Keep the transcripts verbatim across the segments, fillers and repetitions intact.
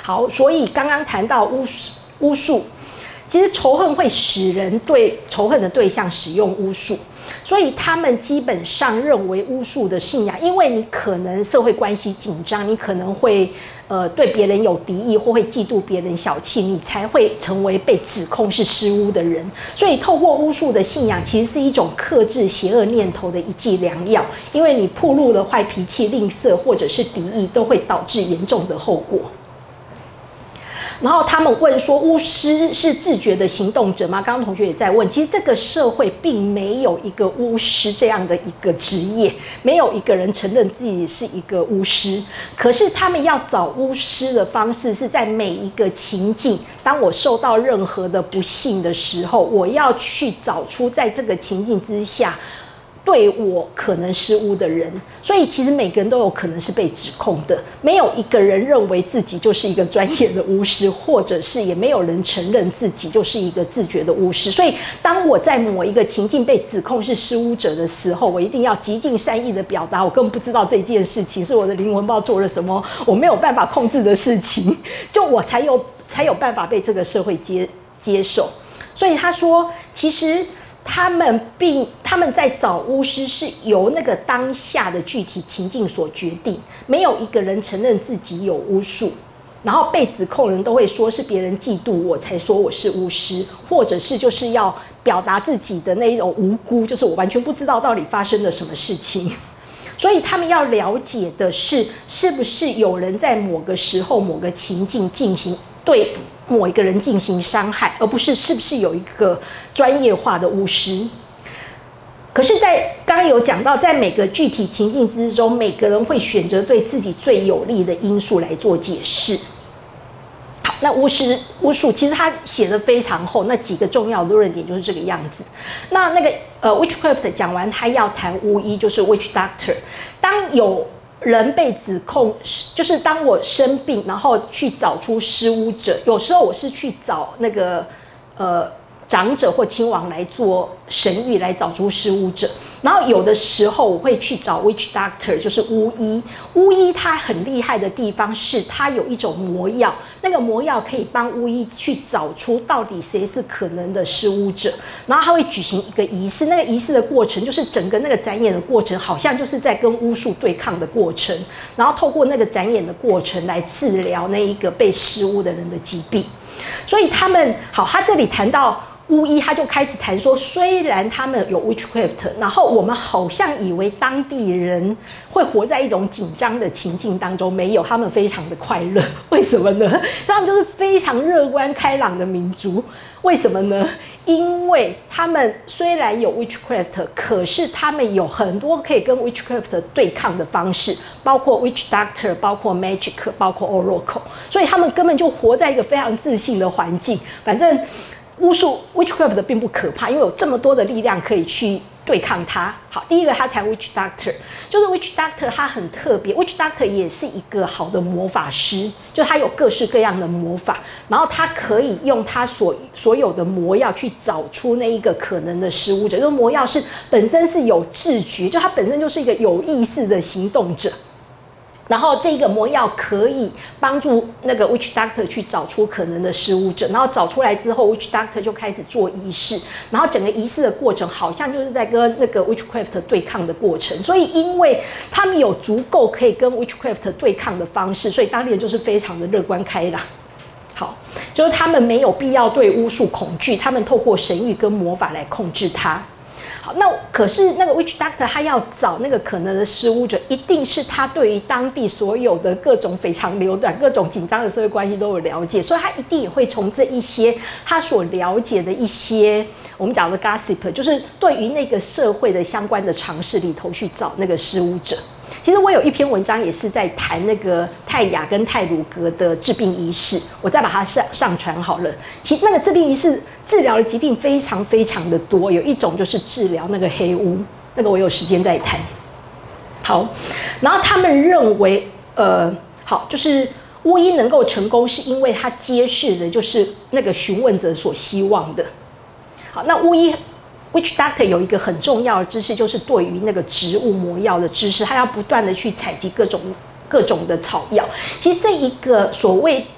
好，所以刚刚谈到巫巫术，其实仇恨会使人对仇恨的对象使用巫术，所以他们基本上认为巫术的信仰，因为你可能社会关系紧张，你可能会呃对别人有敌意，或会嫉妒别人小气，你才会成为被指控是施巫的人。所以透过巫术的信仰，其实是一种克制邪恶念头的一剂良药，因为你暴露了坏脾气、吝啬或者是敌意，都会导致严重的后果。然后他们问说，巫师是自觉的行动者吗？刚刚同学也在问，其实这个社会并没有一个巫师这样的一个职业，没有一个人承认自己是一个巫师。可是他们要找巫师的方式是在每一个情境，当我受到任何的不幸的时候，我要去找出在这个情境之下对我可能施巫的人，所以其实每个人都有可能是被指控的，没有一个人认为自己就是一个专业的巫师，或者是也没有人承认自己就是一个自觉的巫师。所以当我在某一个情境被指控是施巫者的时候，我一定要极尽善意的表达，我根本不知道这件事情是我的灵魂不知道做了什么，我没有办法控制的事情，就我才有才有办法被这个社会接接受。所以他说，其实他们并他们在找巫师是由那个当下的具体情境所决定，没有一个人承认自己有巫术，然后被指控人都会说是别人嫉妒我才说我是巫师，或者是就是要表达自己的那一种无辜，就是我完全不知道到底发生了什么事情。所以他们要了解的是，是不是有人在某个时候、某个情境进行对某一个人进行伤害，而不是是不是有一个专业化的巫师。可是，在刚刚有讲到，在每个具体情境之中，每个人会选择对自己最有利的因素来做解释。好，那巫师巫术其实他写的非常厚，那几个重要的论点就是这个样子。那那个呃 witchcraft 讲完，他要谈巫医，就是 witch doctor。当有人被指控，就是当我生病，然后去找出施巫者，有时候我是去找那个呃长者或亲王来做神谕，来找出施巫者。然后有的时候我会去找 witch doctor， 就是巫医。巫医他很厉害的地方是，他有一种魔药，那个魔药可以帮巫医去找出到底谁是可能的施巫者。然后他会举行一个仪式，那个仪式的过程就是整个那个展演的过程，好像就是在跟巫术对抗的过程。然后透过那个展演的过程来治疗那一个被施巫的人的疾病。所以他们好，他这里谈到巫医，他就开始谈说，虽然他们有 witchcraft， 然后我们好像以为当地人会活在一种紧张的情境当中，没有，他们非常的快乐。为什么呢？他们就是非常乐观开朗的民族。为什么呢？因为他们虽然有 witchcraft， 可是他们有很多可以跟 witchcraft 对抗的方式，包括 witch doctor， 包括 magic， 包括 oracle， 所以他们根本就活在一个非常自信的环境。反正巫术 witchcraft 并不可怕，因为有这么多的力量可以去对抗它。好，第一个他谈 witch doctor， 就是 witch doctor 他很特别 ，witch doctor 也是一个好的魔法师，就他有各式各样的魔法，然后他可以用他所所有的魔药去找出那一个可能的施巫者，就是魔药是本身是有知觉，就他本身就是一个有意识的行动者。然后这个魔药可以帮助那个 witch doctor 去找出可能的施巫者，然后找出来之后 witch doctor 就开始做仪式，然后整个仪式的过程好像就是在跟那个 witchcraft 对抗的过程。所以因为他们有足够可以跟 witchcraft 对抗的方式，所以当地人就是非常的乐观开朗。好，就是他们没有必要对巫术恐惧，他们透过神谕跟魔法来控制它。好，那可是那个 witch doctor 他要找那个可能的施巫者，一定是他对于当地所有的各种非常流转、各种紧张的社会关系都有了解，所以他一定也会从这一些他所了解的一些我们讲的 gossip， 就是对于那个社会的相关的常识里头去找那个施巫者。其实我有一篇文章也是在谈那个泰雅跟太鲁阁的治病仪式，我再把它上上传好了。其实那个治病仪式治疗的疾病非常非常的多，有一种就是治疗那个黑巫，那个我有时间再谈。好，然后他们认为，呃，好，就是巫医能够成功，是因为他揭示的就是那个询问者所希望的。好，那巫医。Witch doctor 有一个很重要的知识，就是对于那个植物魔药的知识，他要不断的去采集各种各种的草药。其实这一个所谓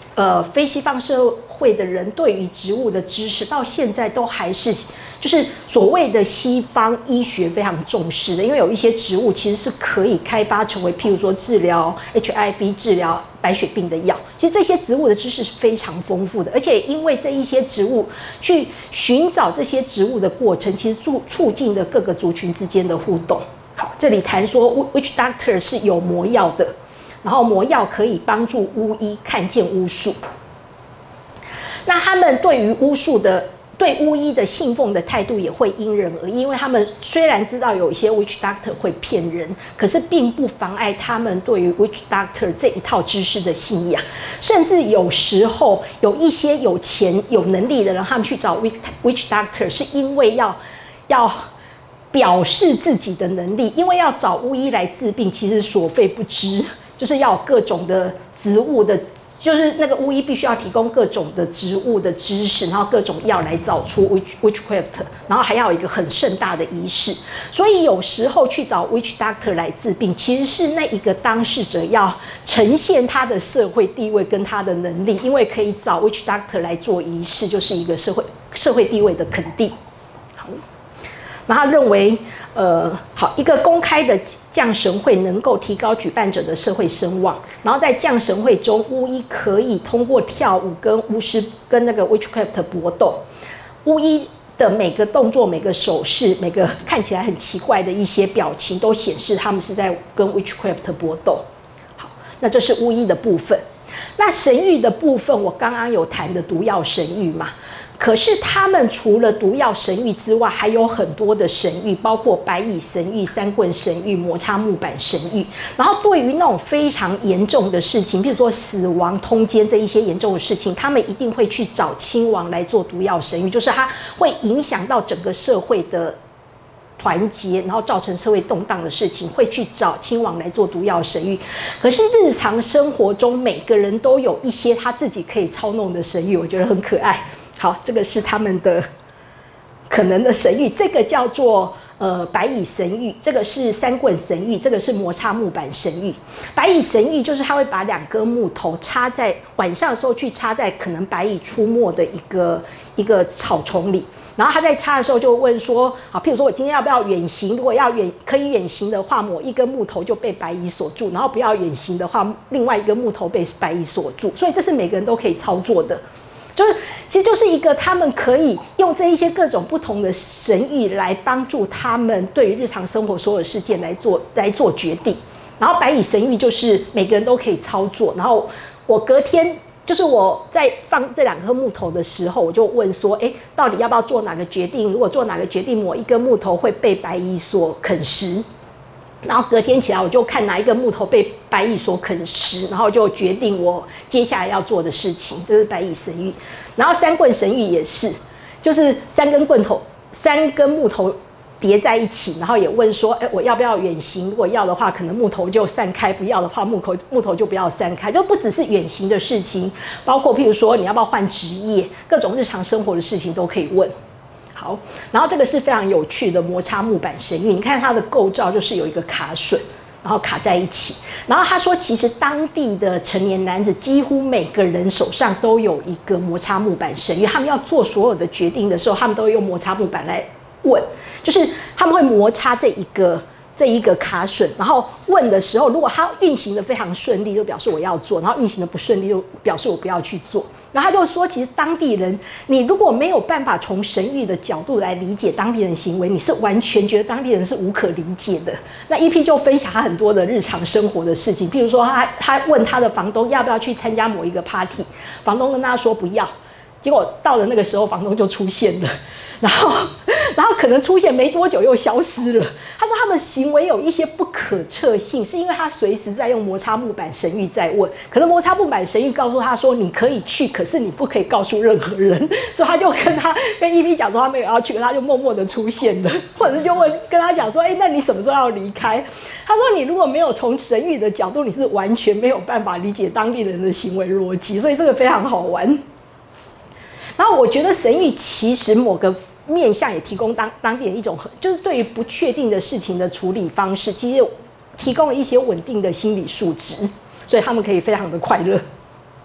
呃非西方社会的人对于植物的知识，到现在都还是就是所谓的西方医学非常重视的，因为有一些植物其实是可以开发成为，譬如说治疗 H I V、治疗白血病的药。其实这些植物的知识是非常丰富的，而且因为这一些植物去寻找这些植物的过程，其实促促进了各个族群之间的互动。好，这里谈说 Witch Doctor 是有魔药的，然后魔药可以帮助巫医看见巫术。那他们对于巫术的。对巫医的信奉的态度也会因人而异，因为他们虽然知道有一些 witch doctor 会骗人，可是并不妨碍他们对于 witch doctor 这一套知识的信仰。甚至有时候有一些有钱有能力的人，他们去找 witch doctor 是因为要要表示自己的能力，因为要找巫医来治病，其实所费不赀，就是要有各种的植物的。就是那个巫医必须要提供各种的植物的知识，然后各种药来找出 witch witchcraft， 然后还要有一个很盛大的仪式。所以有时候去找 witch doctor 来治病，其实是那一个当事者要呈现他的社会地位跟他的能力，因为可以找 witch doctor 来做仪式，就是一个社会社会地位的肯定。好，然后他认为，呃，好一个公开的降神会能够提高举办者的社会声望，然后在降神会中，巫医可以通过跳舞跟巫师跟那个 witchcraft 搏斗，巫医的每个动作、每个手势、每个看起来很奇怪的一些表情，都显示他们是在跟 witchcraft 搏斗。好，那这是巫医的部分。那神谕的部分，我刚刚有谈的毒药神谕嘛。可是他们除了毒药神谕之外，还有很多的神谕，包括白蚁神谕、三棍神谕、摩擦木板神谕。然后对于那种非常严重的事情，比如说死亡、通奸这一些严重的事情，他们一定会去找亲王来做毒药神谕，就是它会影响到整个社会的团结，然后造成社会动荡的事情，会去找亲王来做毒药神谕。可是日常生活中，每个人都有一些他自己可以操弄的神谕，我觉得很可爱。好，这个是他们的可能的神谕，这个叫做呃白蚁神谕，这个是三棍神谕，这个是摩擦木板神谕。白蚁神谕就是他会把两根木头插在晚上的时候去插在可能白蚁出没的一个一个草丛里，然后他在插的时候就问说，好，譬如说我今天要不要远行？如果要远可以远行的话，某一根木头就被白蚁锁住，然后不要远行的话，另外一根木头被白蚁锁住。所以这是每个人都可以操作的。就是，其实就是一个他们可以用这一些各种不同的神谕来帮助他们对于日常生活所有事件来做来做决定。然后白蚁神谕就是每个人都可以操作。然后我隔天就是我在放这两颗木头的时候，我就问说，哎，到底要不要做哪个决定？如果做哪个决定，某一根木头会被白蚁所啃食。然后隔天起来，我就看哪一个木头被白蚁所啃食，然后就决定我接下来要做的事情。这是白蚁神谕。然后三棍神谕也是，就是三根棍头、三根木头叠在一起，然后也问说，哎，我要不要远行？如果要的话，可能木头就散开；不要的话，木头木头就不要散开。就不只是远行的事情，包括譬如说你要不要换职业，各种日常生活的事情都可以问。好，然后这个是非常有趣的摩擦木板神谕，你看它的构造就是有一个卡榫，然后卡在一起。然后他说，其实当地的成年男子几乎每个人手上都有一个摩擦木板神谕，他们要做所有的决定的时候，他们都会用摩擦木板来问，就是他们会摩擦这一个。这一个卡榫，然后问的时候，如果它运行的非常顺利，就表示我要做；然后运行的不顺利，就表示我不要去做。然后他就说，其实当地人，你如果没有办法从神谕的角度来理解当地人行为，你是完全觉得当地人是无可理解的。那 E P 就分享他很多的日常生活的事情，譬如说他他问他的房东要不要去参加某一个 party， 房东跟他说不要。结果到了那个时候，房东就出现了，然后，然后可能出现没多久又消失了。他说他们行为有一些不可测性，是因为他随时在用摩擦木板神谕在问，可能摩擦木板神谕告诉他说你可以去，可是你不可以告诉任何人，所以他就跟他跟 E P 讲说他没有要去，他就默默的出现了，或者是就问跟他讲说，哎，那你什么时候要离开？他说你如果没有从神谕的角度，你是完全没有办法理解当地人的行为逻辑，所以这个非常好玩。然后我觉得神谕其实某个面向也提供当当地人一种，就是对于不确定的事情的处理方式，其实提供了一些稳定的心理素质，所以他们可以非常的快乐。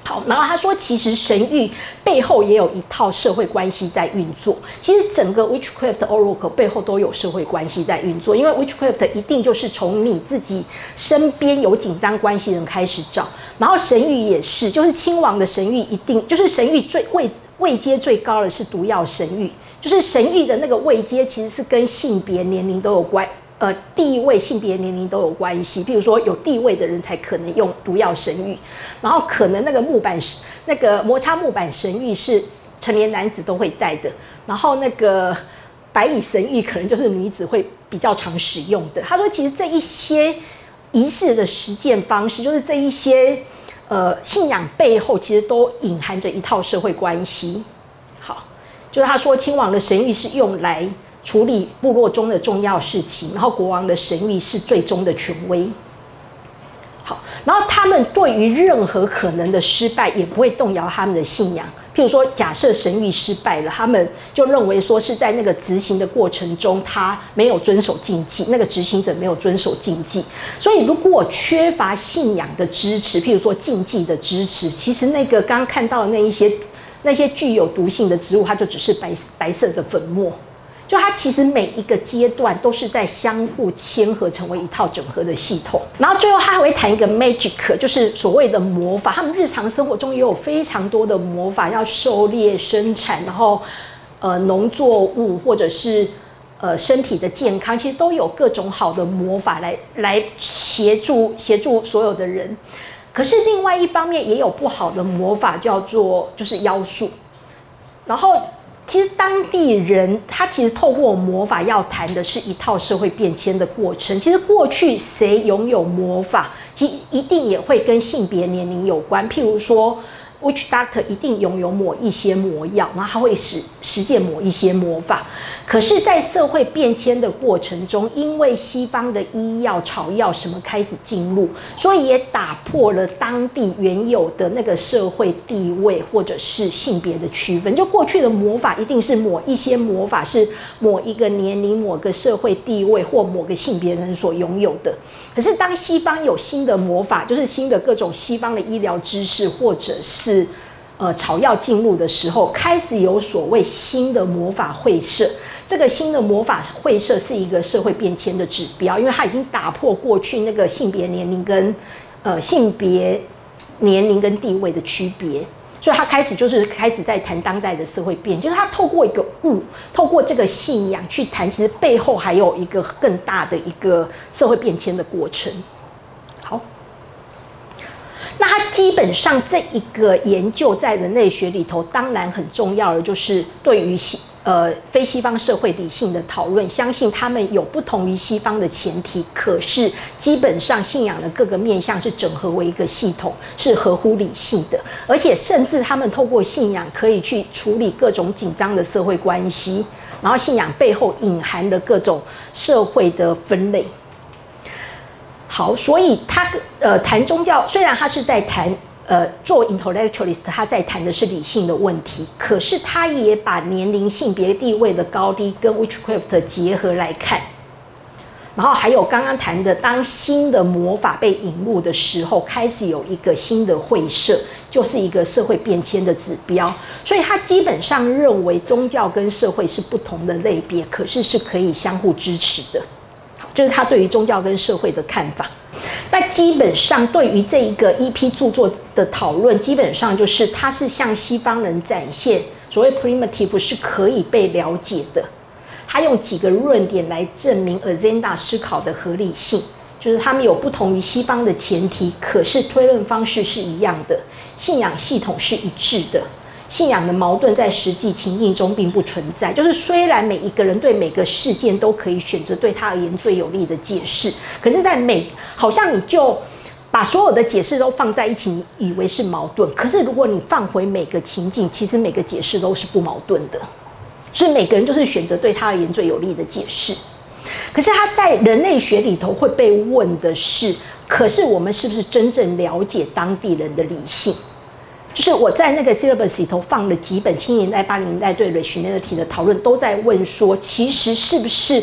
好，然后他说，其实神谕背后也有一套社会关系在运作。其实整个 Witchcraft Oracle 背后都有社会关系在运作，因为 Witchcraft 一定就是从你自己身边有紧张关系的人开始找，然后神谕也是，就是亲王的神谕一定就是神谕最位位阶最高的是毒药神谕，就是神谕的那个位阶其实是跟性别、年龄都有关。呃，地位、性别、年龄都有关系。譬如说，有地位的人才可能用毒药神谕，然后可能那个木板、那个摩擦木板神谕是成年男子都会戴的，然后那个白蚁神谕可能就是女子会比较常使用的。他说，其实这一些仪式的实践方式，就是这一些呃信仰背后，其实都隐含着一套社会关系。好，就是他说，亲王的神谕是用来处理部落中的重要事情，然后国王的神谕是最终的权威。好，然后他们对于任何可能的失败也不会动摇他们的信仰。譬如说，假设神谕失败了，他们就认为说是在那个执行的过程中，他没有遵守禁忌，那个执行者没有遵守禁忌。所以，如果缺乏信仰的支持，譬如说禁忌的支持，其实那个刚刚看到的那一些那些具有毒性的植物，它就只是白白色的粉末。就它其实每一个阶段都是在相互牵合，成为一套整合的系统。然后最后他还会谈一个 magic， 就是所谓的魔法。他们日常生活中也有非常多的魔法，要狩猎、生产，然后呃农作物或者是呃身体的健康，其实都有各种好的魔法来来协助协助所有的人。可是另外一方面也有不好的魔法，叫做就是妖术，然后。其实当地人他其实透过魔法要谈的是一套社会变迁的过程。其实过去谁拥有魔法，其实一定也会跟性别、年龄有关。譬如说 ，Witch Doctor 一定拥有某一些魔药，然后他会实实践某一些魔法。可是，在社会变迁的过程中，因为西方的医药、草药什么开始进入，所以也打破了当地原有的那个社会地位或者是性别的区分。就过去的魔法一定是某一些魔法是某一个年龄、某个社会地位或某个性别人所拥有的。可是，当西方有新的魔法，就是新的各种西方的医疗知识或者是呃草药进入的时候，开始有所谓新的魔法会社。这个新的魔法会社是一个社会变迁的指标，因为它已经打破过去那个性别年龄跟呃性别年龄跟地位的区别，所以他开始就是开始在谈当代的社会变，就是他透过一个物，透过这个信仰去谈，其实背后还有一个更大的一个社会变迁的过程。好。那它基本上这一个研究在人类学里头，当然很重要的就是对于呃非西方社会理性的讨论。相信他们有不同于西方的前提，可是基本上信仰的各个面向是整合为一个系统，是合乎理性的，而且甚至他们透过信仰可以去处理各种紧张的社会关系，然后信仰背后隐含了各种社会的分类。好，所以他呃谈宗教，虽然他是在谈呃做 intellectualist， 他在谈的是理性的问题，可是他也把年龄、性别、地位的高低跟 witchcraft 结合来看。然后还有刚刚谈的，当新的魔法被引入的时候，开始有一个新的会社，就是一个社会变迁的指标。所以他基本上认为宗教跟社会是不同的类别，可是是可以相互支持的。就是他对于宗教跟社会的看法。那基本上对于这一个 E P 著作的讨论，基本上就是他是向西方人展现所谓 primitive 是可以被了解的。他用几个论点来证明 Azenda 思考的合理性，就是他们有不同于西方的前提，可是推论方式是一样的，信仰系统是一致的。信仰的矛盾在实际情境中并不存在，就是虽然每一个人对每个事件都可以选择对他而言最有利的解释，可是在每好像你就把所有的解释都放在一起，你以为是矛盾，可是如果你放回每个情境，其实每个解释都是不矛盾的，所以每个人就是选择对他而言最有利的解释。可是他在人类学里头会被问的是，可是我们是不是真正了解当地人的理性？就是我在那个 syllabus 里头放了几本七零年代、八零年代对 rationality 的讨论，都在问说，其实是不是就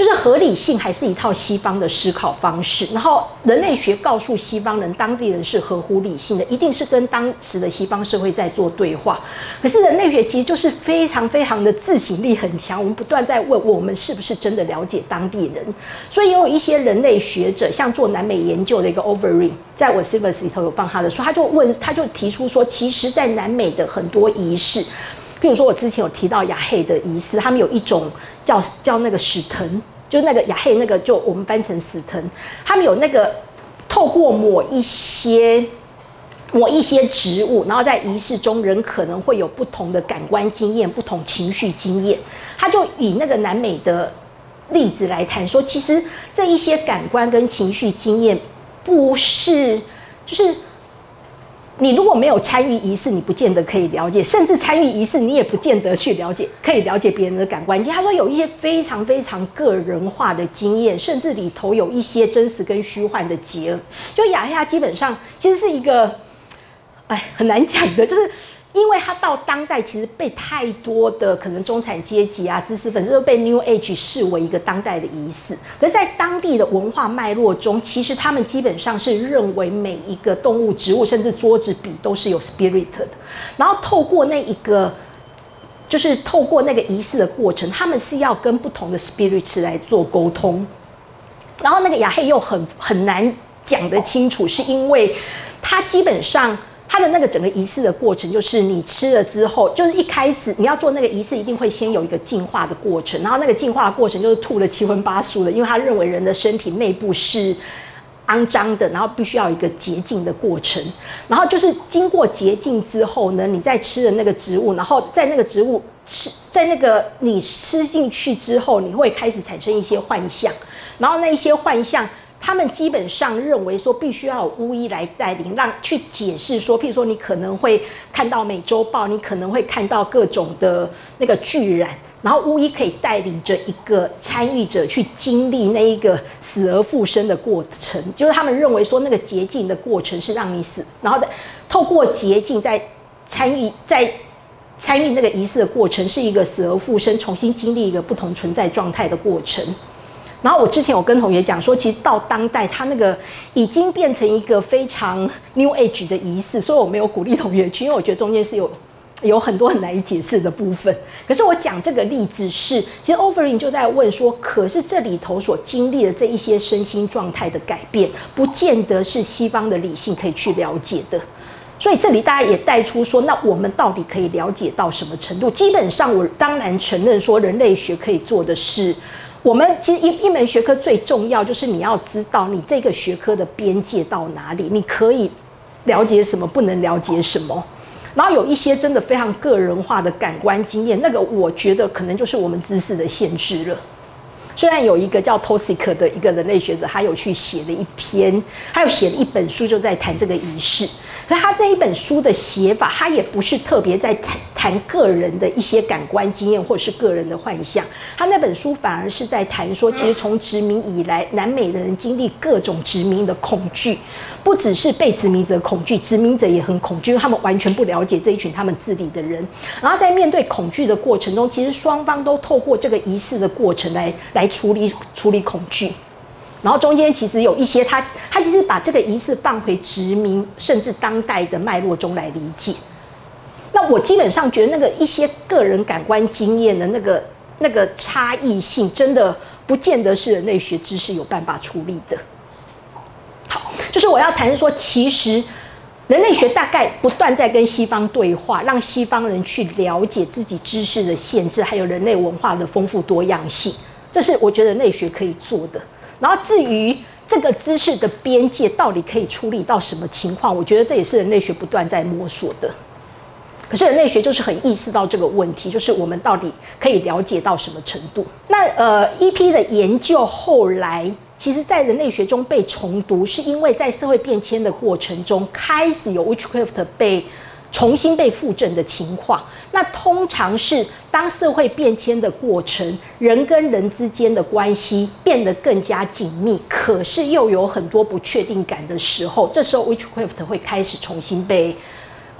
就是合理性还是一套西方的思考方式，然后人类学告诉西方人、当地人是合乎理性的，一定是跟当时的西方社会在做对话。可是人类学其实就是非常非常的自省力很强，我们不断在问我们是不是真的了解当地人。所以也有一些人类学者，像做南美研究的一个 Overeem， 在我 Syllabus 里头有放他的书，他就问，他就提出说，其实在南美的很多仪式，譬如说我之前有提到亚黑的仪式，他们有一种叫叫那个史藤。就是那个亚黑，那个就我们翻成死藤，他们有那个透过抹一些抹一些植物，然后在仪式中人可能会有不同的感官经验、不同情绪经验。他就以那个南美的例子来谈说，其实这一些感官跟情绪经验不是就是。你如果没有参与仪式，你不见得可以了解；甚至参与仪式，你也不见得去了解，可以了解别人的感官。他说有一些非常非常个人化的经验，甚至里头有一些真实跟虚幻的结合。就亚黑，他基本上其实是一个，哎，很难讲的，就是。因为他到当代其实被太多的可能中产阶级啊、知识分子都被 New Age 视为一个当代的仪式，可是，在当地的文化脉络中，其实他们基本上是认为每一个动物、植物，甚至桌子、笔都是有 spirit 的。然后透过那一个，就是透过那个仪式的过程，他们是要跟不同的 spirits 来做沟通。然后那个亚黑又很很难讲得清楚，是因为他基本上。它的那个整个仪式的过程，就是你吃了之后，就是一开始你要做那个仪式，一定会先有一个净化的过程，然后那个净化的过程就是吐了七荤八素的，因为他认为人的身体内部是肮脏的，然后必须要有一个洁净的过程，然后就是经过洁净之后呢，你再吃的那个植物，然后在那个植物吃，在那个你吃进去之后，你会开始产生一些幻象，然后那一些幻象。他们基本上认为说，必须要有巫医来带领，让去解释说，譬如说你可能会看到美洲豹，你可能会看到各种的那个巨人，然后巫医可以带领着一个参与者去经历那一个死而复生的过程，就是他们认为说那个洁净的过程是让你死，然后再透过洁净再参与在参与那个仪式的过程，是一个死而复生，重新经历一个不同存在状态的过程。然后我之前有跟同学讲说，其实到当代，它那个已经变成一个非常 New Age 的仪式，所以我没有鼓励同学去，因为我觉得中间是有有很多很难以解释的部分。可是我讲这个例子是，其实 Overeem 就在问说，可是这里头所经历的这一些身心状态的改变，不见得是西方的理性可以去了解的。所以这里大家也带出说，那我们到底可以了解到什么程度？基本上，我当然承认说，人类学可以做的是。我们其实一一门学科最重要就是你要知道你这个学科的边界到哪里，你可以了解什么，不能了解什么。然后有一些真的非常个人化的感官经验，那个我觉得可能就是我们知识的限制了。虽然有一个叫 Tosic 的一个人类学者，他有去写了一篇，他有写了一本书，就在谈这个仪式。可是他那一本书的写法，他也不是特别在谈谈个人的一些感官经验或者是个人的幻象。他那本书反而是在谈说，其实从殖民以来，南美的人经历各种殖民的恐惧，不只是被殖民者恐惧，殖民者也很恐惧，因为他们完全不了解这一群他们治理的人。然后在面对恐惧的过程中，其实双方都透过这个仪式的过程来来处理处理恐惧。然后中间其实有一些他，他其实把这个仪式放回殖民甚至当代的脉络中来理解。那我基本上觉得那个一些个人感官经验的那个那个差异性，真的不见得是人类学知识有办法处理的。好，就是我要谈说，其实人类学大概不断在跟西方对话，让西方人去了解自己知识的限制，还有人类文化的丰富多样性，这是我觉得人类学可以做的。然后至于这个知识的边界到底可以处理到什么情况，我觉得这也是人类学不断在摸索的。可是人类学就是很意识到这个问题，就是我们到底可以了解到什么程度。那呃 E P 的研究后来其实在人类学中被重读，是因为在社会变迁的过程中，开始有 Witchcraft 被重新被复振的情况。那通常是当社会变迁的过程，人跟人之间的关系变得更加紧密，可是又有很多不确定感的时候，这时候 Witchcraft 会开始重新被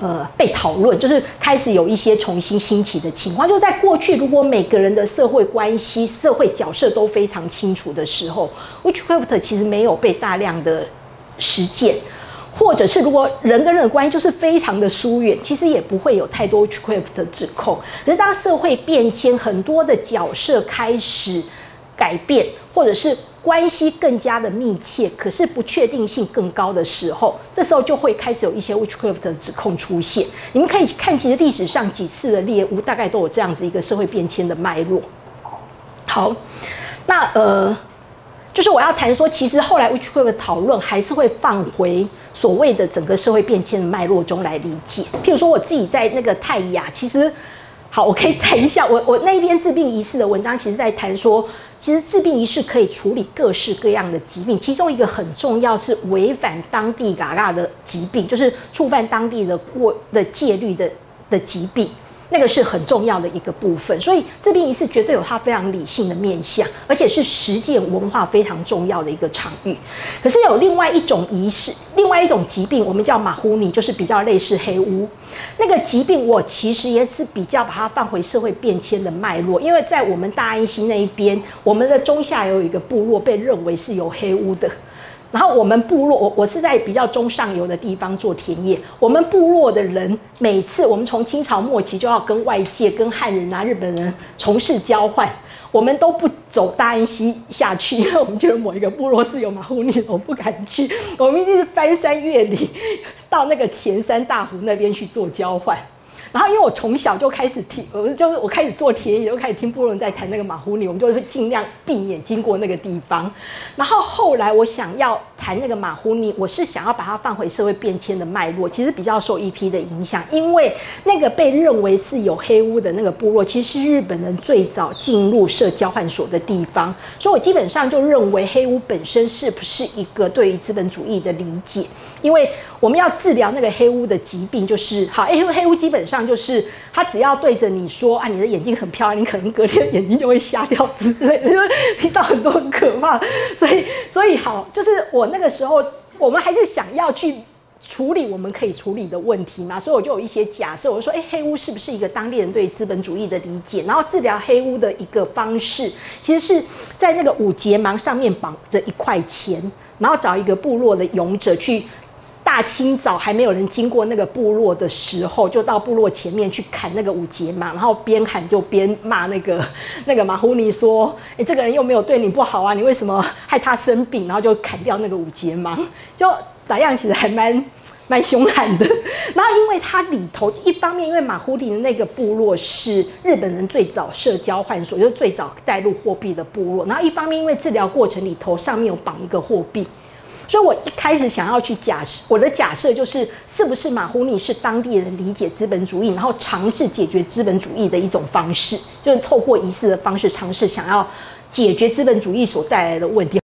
呃被讨论，就是开始有一些重新兴起的情况。就在过去，如果每个人的社会关系、社会角色都非常清楚的时候 ，witchcraft 其实没有被大量的实践。或者是如果人跟人的关系就是非常的疏远，其实也不会有太多 witchcraft 的指控。可是当社会变迁，很多的角色开始改变，或者是关系更加的密切，可是不确定性更高的时候，这时候就会开始有一些 witchcraft 的指控出现。你们可以看，其实历史上几次的猎巫大概都有这样子一个社会变迁的脉络。好，那呃。就是我要谈说，其实后来 witchcraft 的讨论还是会放回所谓的整个社会变迁的脉络中来理解。譬如说，我自己在那个泰雅，其实好，我可以谈一下，我我那边治病仪式的文章，其实在谈说，其实治病仪式可以处理各式各样的疾病，其中一个很重要是违反当地嘎嘎的疾病，就是触犯当地的过的戒律的的疾病。那个是很重要的一个部分，所以治病仪式绝对有它非常理性的面向，而且是实践文化非常重要的一个场域。可是有另外一种仪式，另外一种疾病，我们叫马呼尼，就是比较类似黑巫。那个疾病我其实也是比较把它放回社会变迁的脉络，因为在我们大安溪那一边，我们的中下游有一个部落被认为是有黑巫的。然后我们部落，我我是在比较中上游的地方做田野。我们部落的人，每次我们从清朝末期就要跟外界、跟汉人啊、日本人从事交换，我们都不走大安溪下去，因为我们觉得某一个部落是有马呼尼的，我不敢去。我们一定是翻山越岭，到那个前山大湖那边去做交换。然后，因为我从小就开始听，我就是我开始做田野，就开始听部落人在谈那个马呼尼，我们就会尽量避免经过那个地方。然后后来我想要谈那个马呼尼，我是想要把它放回社会变迁的脉络，其实比较受一批的影响，因为那个被认为是有黑巫的那个部落，其实是日本人最早进入设交换所的地方，所以我基本上就认为黑巫本身是不是一个对于资本主义的理解，因为我们要治疗那个黑巫的疾病，就是好，黑黑巫基本上就是他只要对着你说啊，你的眼睛很漂亮，你可能隔天眼睛就会瞎掉之类的，就听到很多很可怕。所以，所以好，就是我那个时候，我们还是想要去处理我们可以处理的问题嘛，所以我就有一些假设，我就说，哎，黑巫是不是一个当地人对资本主义的理解？然后治疗黑巫的一个方式，其实是在那个五节芒上面绑着一块钱，然后找一个部落的勇者去。大清早还没有人经过那个部落的时候，就到部落前面去砍那个五节芒，然后边砍就边骂那个那个马呼尼说：“哎，这个人又没有对你不好啊，你为什么害他生病？”然后就砍掉那个五节芒，就打样其实还蛮蛮凶悍的。然后因为它里头一方面，因为马呼尼的那个部落是日本人最早设交换所，就是最早带入货币的部落，然后一方面因为治疗过程里头上面有绑一个货币。所以我一开始想要去假设，我的假设就是，是不是马呼尼是当地人理解资本主义，然后尝试解决资本主义的一种方式，就是透过仪式的方式尝试想要解决资本主义所带来的问题。